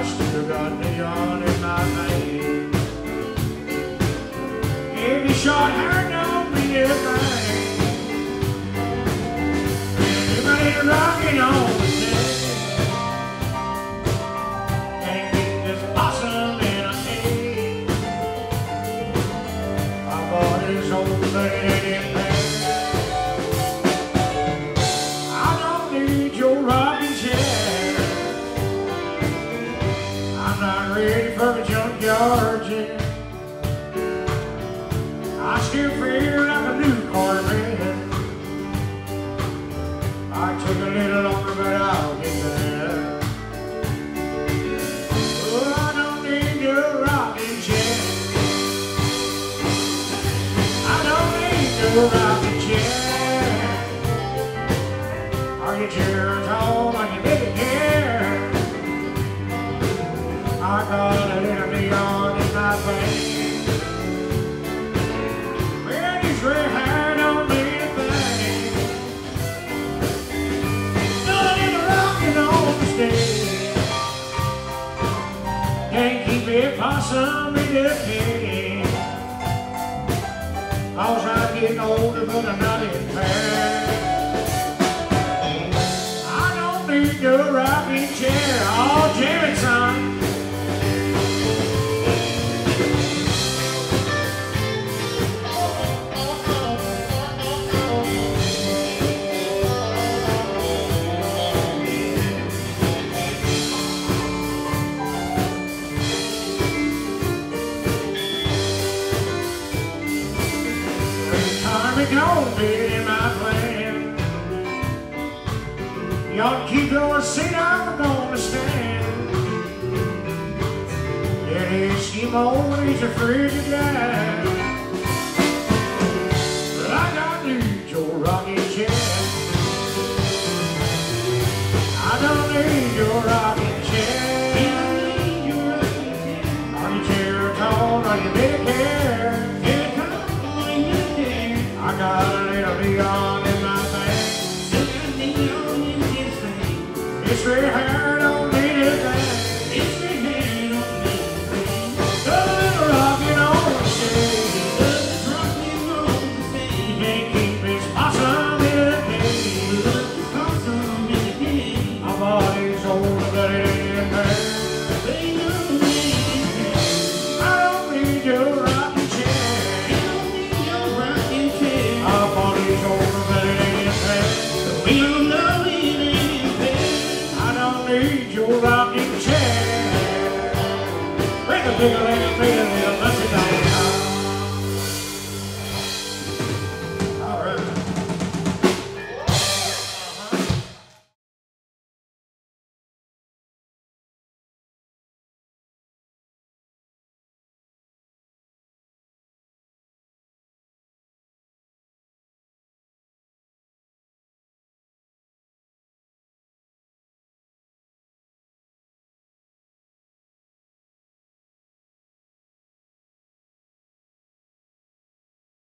still got neon in my veins. If your short hair don't mean a thing, anybody rocking on the stage can't get this possum in a cage. I bought his old lady in there. I don't need your rocking chair. I'm not ready for a junkyard jet. I still feel like a new Corvette. I took a little longer, but I'll get there. Oh, I don't need your rocking chair. I don't need your rocking chair. Are you cheering home like you didn't care? I got a little neon in my veins. Well, this red hair don't mean a thing. Nothing rocking on the stage can't keep it possum in the cage. 'Cause I'm getting older, but I'm not impaired. I don't need your rocking chair. Oh, Jimmy, son. Don't be in my plan. You ought to keep your seat, I'm gonna stand. Yeah, these Eskimos are free to die. But I don't need your rocking chair. I don't need your rocking chair. Are you chair tall? Are you big hair? I got a little neon in my veins. This red hair don't mean anything. A little rockin' on the stage. You can't keep this possum in a cage. My body's older, but it ain't bad. I don't need your rocking chair. I don't need your rocking chair. Bring the big